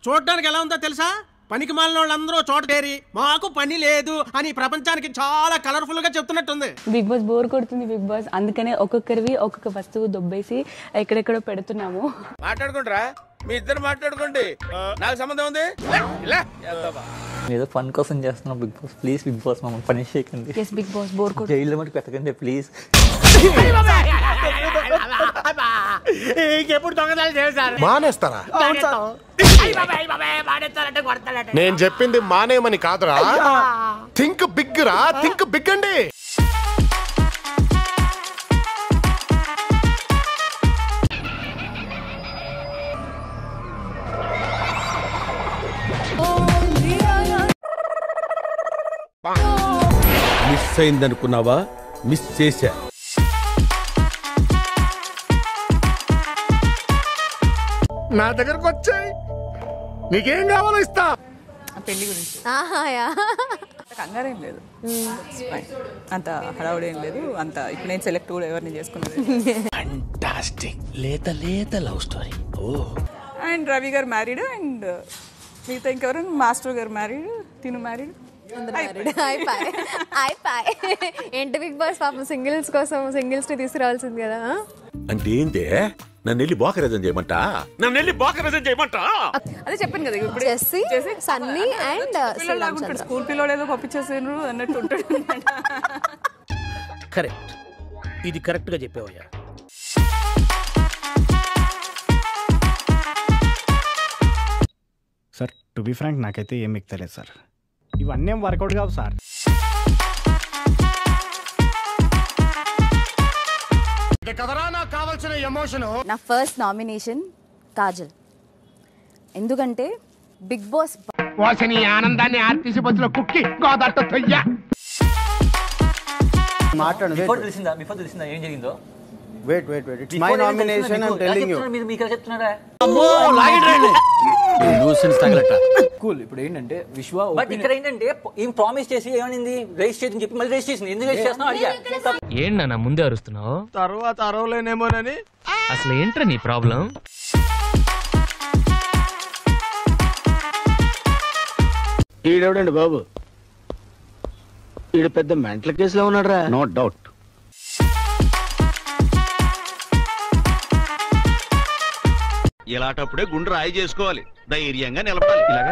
చూడడానికి ఎలా ఉందో తెలుసా? పనికి మాలిన వాళ్ళందరూ చోట చేరి మాకు పని లేదు అని ప్రపంచానికి చాలా కలర్ఫుల్ గా చెప్తున్నట్టుంది. బిగ్ బాస్ బోర్ కొడుతుంది బిగ్ బాస్, అందుకనే ఒక్కొక్కరివి ఒక్కొక్క వస్తువు దొబ్బేసి ఎక్కడెక్కడో పెడుతున్నాము. మాట్లాడుకుంటారా? మీ ఇద్దరు మాట్లాడుకోండి, నాకు సంబంధం ఉంది. ఏదో ఫన్ కోసం చేస్తున్నాం big boss. Please big boss మమ్మల్ని పని చేయకండి. ఎస్ బిగ్ బాస్ బోర్ కొడుతుంది. జైల్లో మటుకు పెట్టకండి ప్లీజ్. ఎప్పుడు దొంగతనాలు చేశారు? మానేస్తారా? నేను చెప్పింది మానేయమని కాదురా, థింక్ బిగ్ రా, థింక్ బిగ్ అండి. మిస్ అయిందనుకున్నావా? మిస్ చేశా. నా దగ్గరకు వచ్చాయి, నీకేం కావాలో ఇస్తా. పెళ్లి గురించి కంగారు ఏం లేదు, అంత హడావుడు ఏం లేదు. అంత ఇప్పుడు నేను సెలెక్ట్ కూడా ఎవరిని చేసుకున్నది. ఫంటాస్టిక్ లేత లేత లవ్ స్టోరీ. అండ్ రవి గారు మ్యారీడ్, అండ్ మిగతా ఇంకెవరు, మాస్టర్ గారు మ్యారీడ్, తిను మ్యారీడ్. ఏంటి బిగ్ బాస్ పాపం సింగిల్స్ కోసం సింగిల్స్ ని తీసుకురావాల్సింది కదా. అంటే ఏంటే నన్ను వెళ్ళి బోకరేజం చేయమంటా? అదే చెప్పాను కదా, ఇప్పుడు సన్నీ అండ్ స్కూల్ పిల్లలు ఏదో పంపించేసారు అన్నట్టు ఉంటాడు. కరెక్ట్, ఇది కరెక్ట్ గా చెప్పావయ్యా. సార్ టు బి ఫ్రాంక్ నాకైతే ఏం మిగతలేదు సార్, ఇవన్నీ ఏం వర్కౌట్ కావు సార్. కదరా నాకు కావాల్సిన ఎమోషన్. నా ఫస్ట్ నామినేషన్ కాజల్, ఎందుకంటే బిగ్ బాస్ వాసని ఆనందాన్ని ఆర్టీసీ బస్సులో కుక్కి గోదట్ట తొయ్య. బిఫోర్ తెలిసిందా ఏం జరిగిందో? Wait. It's my nomination. I'm telling you. మీరు చెప్తున్నారా? Cool. ఇప్పుడు ఏంటంటే విశ్వ బట్ ఇక్కడ ఏంటంటే ఏం ప్రామిస్ చేసి ఏమనింది రిజిస్ట్రేషన్ చెప్పి మళ్ళీ రిజిస్ట్రేషన్ ఎందుకు రిజిస్టర్ చేస్తున్నావు అడిగా. ఏంటన్నా ముందే అరుస్తున్నావు? తర్వాత అరవలేనేమోనని. అసలు ఏంట్రా నీ ప్రాబ్లం? ఈడెవడండి బాబు, ఈడు పెద్ద మెంటల్ కేసులో ఉన్నాడు రా. No doubt. ఇలాంటప్పుడే గుండె రాయి చేసుకోవాలి, ధైర్యంగా నిలబడాలి. ఇలాగా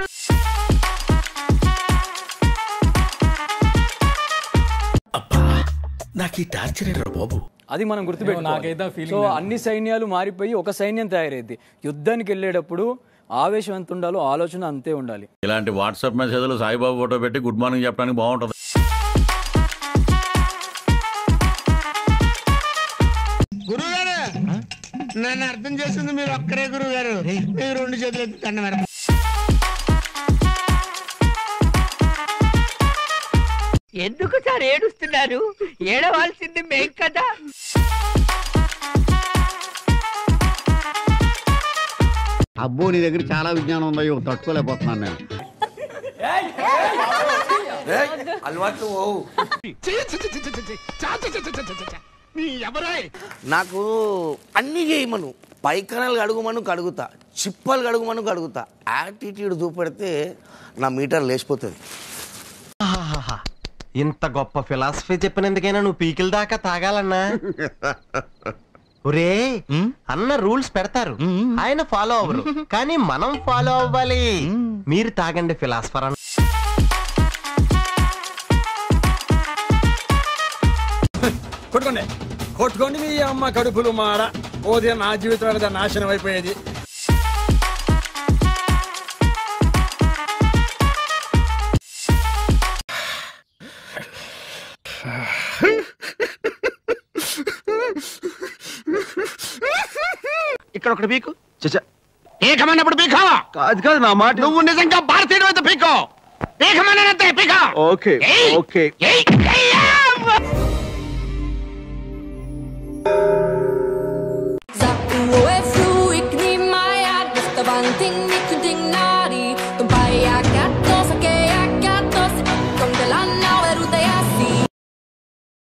అబ్బా, నాకు ఈ టార్చర్ ఏంట్రా బాబు. అది మనం గుర్తుపెట్టు. నాకైతే సో అన్ని సైన్యాలు మారిపోయి ఒక సైన్యం తయారైంది. యుద్ధానికి వెళ్ళేటప్పుడు ఆవేశం ఎంత ఉండాలో ఆలోచన అంతే ఉండాలి. ఇలాంటి వాట్సాప్ మెసేజ్లు సాయిబాబు ఫోటో పెట్టి గుడ్ మార్నింగ్ చెప్పడానికి బాగుంటుంది. గురుగారు నన్ను అర్థం చేసింది మీరు ఒక్కరే గురుగారు. మీరు రెండు చేతులు ఎత్తి దండం పెడతారు. ఎందుకు సార్ ఏడుస్తున్నారు? ఏడవాల్సింది మేం కదా. అబ్బో నీ దగ్గర చాలా విజ్ఞానం ఉందో తట్టుకోలేకపోతున్నాను నేను. నాకు అన్ని చేయమను, పైకనాలు కడుగుమను కడుగుతా, చిప్పలు కడుగుమను కడుగుతా. యాటిట్యూడ్ చూపెడితే నా మీటర్ లేచిపోతుంది. ఇంత గొప్ప ఫిలాసఫీ చెప్పినందుకైనా నువ్వు పీకిల దాకా తాగాలన్నా? ఒరే అన్న రూల్స్ పెడతారు, ఆయన ఫాలో అవ్వరు, కానీ మనం ఫాలో అవ్వాలి. మీరు తాగండి ఫిలాసఫర్ అన్న. కొట్టుకోండి మీ అమ్మ కడుపులు మాడ. పోతే నా జీవితం నాశనం అయిపోయేది. ఇక్కడ ఒకటి పీకు. ఏకమన్నప్పుడు పీకావా? అది కాదు నా మాట. నువ్వు నిజంగా భారతీయుడు అయితే పీకో. ఏకమన్నంతే పీకా. Okay okay. Za uoe fru ik niet maar ja, dus de wanting